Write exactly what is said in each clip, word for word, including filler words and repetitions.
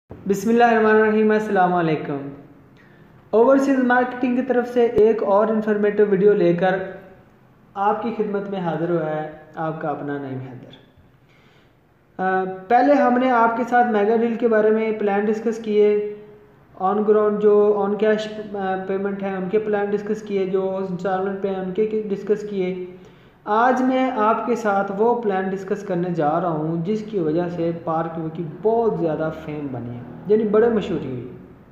बिस्मिल्लाहिर्रहमानिर्रहीम, अस्सलाम वालेकुम। ओवरसीज़ मार्केटिंग की तरफ से एक और इन्फॉर्मेटिव वीडियो लेकर आपकी खिदमत में हाज़िर हुआ है आपका अपना नईम हैदर। पहले हमने आपके साथ मेगा डील के बारे में प्लान डिस्कस किए, ऑन ग्राउंड जो ऑन कैश पेमेंट है उनके प्लान डिस्कस किए, जो इंस्टॉलमेंट पे हैं उनके डिस्कस किए। आज मैं आपके साथ वो प्लान डिस्कस करने जा रहा हूँ जिसकी वजह से पार्क की बहुत ज़्यादा फेम बनी है, यानी बड़े मशहूरी हुई।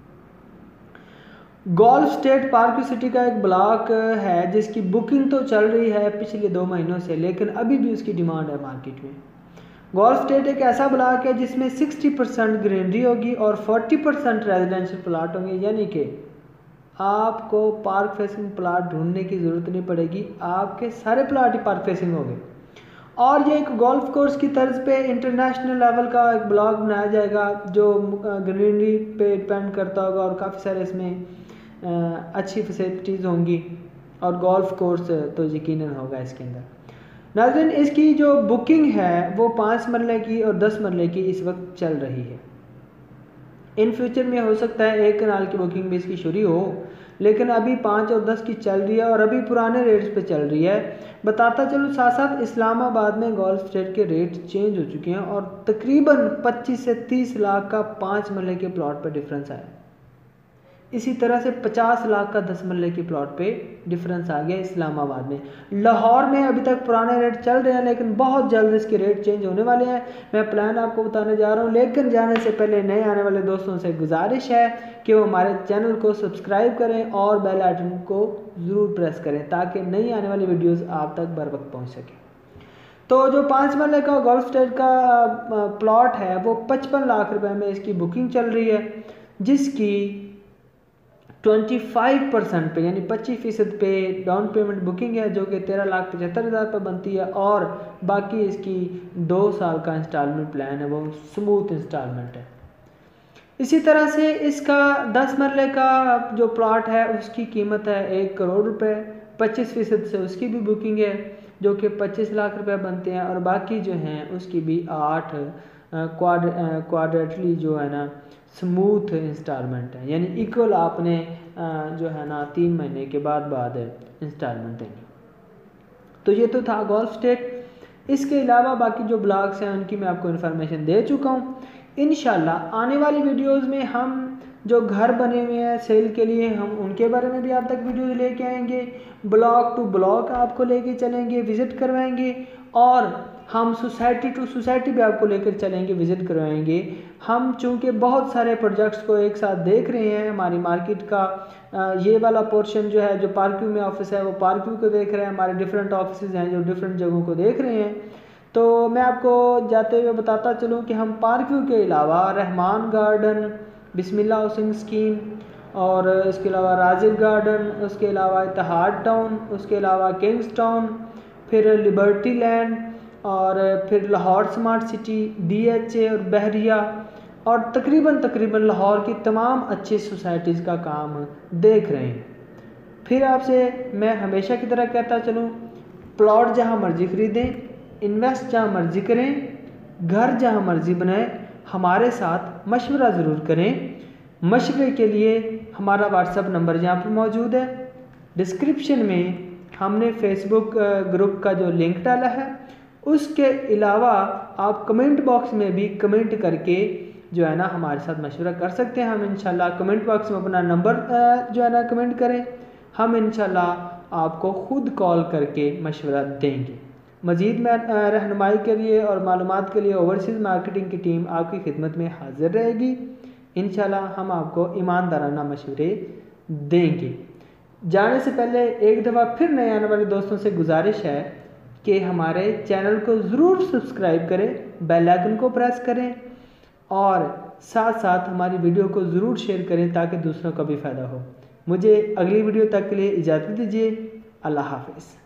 गोल्फ स्टेट पार्क सिटी का एक ब्लॉक है जिसकी बुकिंग तो चल रही है पिछले दो महीनों से, लेकिन अभी भी उसकी डिमांड है मार्केट में। गोल्फ स्टेट एक ऐसा ब्लॉक है जिसमें साठ परसेंट ग्रीनरी होगी और चालीस परसेंट रेजिडेंशियल प्लाट होंगे, यानी कि आपको पार्क फेसिंग प्लाट ढूंढने की ज़रूरत नहीं पड़ेगी, आपके सारे प्लाट ही पार्क फेसिंग होंगे। और ये एक गोल्फ कोर्स की तर्ज पे इंटरनेशनल लेवल का एक ब्लॉक बनाया जाएगा जो ग्रीनरी पे डिपेंड करता होगा और काफ़ी सारे इसमें अच्छी फैसिलिटीज़ होंगी और गोल्फ कोर्स तो यकीनन होगा इसके अंदर। नाज़रीन, इसकी जो बुकिंग है वो पाँच मरले की और दस मरले की इस वक्त चल रही है। इन फ्यूचर में हो सकता है एक कनाल की बुकिंग भी इसकी शुरू हो, लेकिन अभी पाँच और दस की चल रही है और अभी पुराने रेट्स पे चल रही है। बताता चलूँ साथ साथ इस्लामाबाद में गोल्फ स्टेट के रेट चेंज हो चुके हैं और तकरीबन पच्चीस से तीस लाख का पाँच मरले के प्लॉट पर डिफरेंस आया। इसी तरह से पचास लाख का दस मरले की प्लॉट पे डिफरेंस आ गया इस्लामाबाद में। लाहौर में अभी तक पुराने रेट चल रहे हैं, लेकिन बहुत जल्द इसके रेट चेंज होने वाले हैं। मैं प्लान आपको बताने जा रहा हूं, लेकिन जाने से पहले नए आने वाले दोस्तों से गुजारिश है कि वो हमारे चैनल को सब्सक्राइब करें और बेल आइकन को ज़रूर प्रेस करें ताकि नई आने वाली वीडियोज़ आप तक बर वक्त पहुँच सकें। तो जो पाँच मरले का गोल्फ स्टेट का प्लॉट है वो पचपन लाख रुपए में इसकी बुकिंग चल रही है, जिसकी पच्चीस परसेंट पे यानी पच्चीस फीसद पे डाउन पेमेंट बुकिंग है, जो कि तेरह लाख पचहत्तर हज़ार पर बनती है और बाकी इसकी दो साल का इंस्टॉलमेंट प्लान है, वो स्मूथ इंस्टॉलमेंट है। इसी तरह से इसका दस मरले का जो प्लॉट है उसकी कीमत है एक करोड़ रुपए, पच्चीस फीसद से उसकी भी बुकिंग है जो कि पच्चीस लाख रुपए बनते हैं और बाकी जो हैं उसकी भी आठ क्वाड क्वाड्रेटली जो है ना स्मूथ इंस्टॉलमेंट है, यानी इक्वल आपने जो है ना तीन महीने के बाद बाद इंस्टॉलमेंट देनी। तो ये तो था गोल्फ स्टेट। इसके अलावा बाकी जो ब्लॉग्स हैं उनकी मैं आपको इन्फॉर्मेशन दे चुका हूँ। इंशाल्लाह आने वाली वीडियोस में हम जो घर बने हुए हैं सेल के लिए हम उनके बारे में भी आप तक वीडियो लेके आएंगे, ब्लॉक टू ब्लॉक आपको लेके चलेंगे, विज़िट करवाएंगे और हम सोसाइटी टू सोसाइटी भी आपको लेकर चलेंगे, विज़िट करवाएंगे। हम चूँकि बहुत सारे प्रोजेक्ट्स को एक साथ देख रहे हैं, हमारी मार्केट का ये वाला पोर्शन जो है जो पार्कव्यू में ऑफिस है वो पार्कव्यू को देख रहे हैं, हमारे डिफरेंट ऑफिस हैं जो डिफरेंट जगहों को देख रहे हैं। तो मैं आपको जाते हुए बताता चलूँ कि हम पार्कव्यू के अलावा Rahman Garden, Bismillah housing scheme और इसके अलावा राजिब गार्डन, उसके अलावा इत्तेहाद टाउन, उसके अलावा किंग्स टाउन, फिर लिबर्टी लैंड और फिर Lahore Smart City, D H A और बहरिया और तकरीबन तकरीबन लाहौर की तमाम अच्छी सोसाइटीज़ का काम देख रहे हैं। फिर आपसे मैं हमेशा की तरह कहता चलूँ, प्लॉट जहाँ मर्जी ख़रीदें, इन्वेस्ट जहाँ मर्जी करें, घर जहाँ मर्जी बनाएं, हमारे साथ मशवरा ज़रूर करें। मशवरे के लिए हमारा व्हाट्सएप नंबर यहाँ पर मौजूद है। डिस्क्रिप्शन में हमने फेसबुक ग्रुप का जो लिंक डाला है, उसके अलावा आप कमेंट बॉक्स में भी कमेंट करके जो है ना हमारे साथ मशवरा कर सकते हैं। हम इंशाल्लाह कमेंट बॉक्स में अपना नंबर जो है ना कमेंट करें, हम इंशाल्लाह आपको ख़ुद कॉल करके मशवरा देंगे। मज़ीद में रहनुमाई के लिए और मालूमात के लिए ओवरसीज़ मार्केटिंग की टीम आपकी खिदमत में हाज़िर रहेगी। इंशाल्लाह हम आपको ईमानदाराना मशवरे देंगे। जाने से पहले एक दफ़ा फिर नए आने वाले दोस्तों से गुजारिश है कि हमारे चैनल को ज़रूर सब्सक्राइब करें, बेल आइकन को प्रेस करें और साथ साथ हमारी वीडियो को ज़रूर शेयर करें ताकि दूसरों का भी फ़ायदा हो। मुझे अगली वीडियो तक के लिए इजाज़त दीजिए। अल्लाह हाफ़िज़।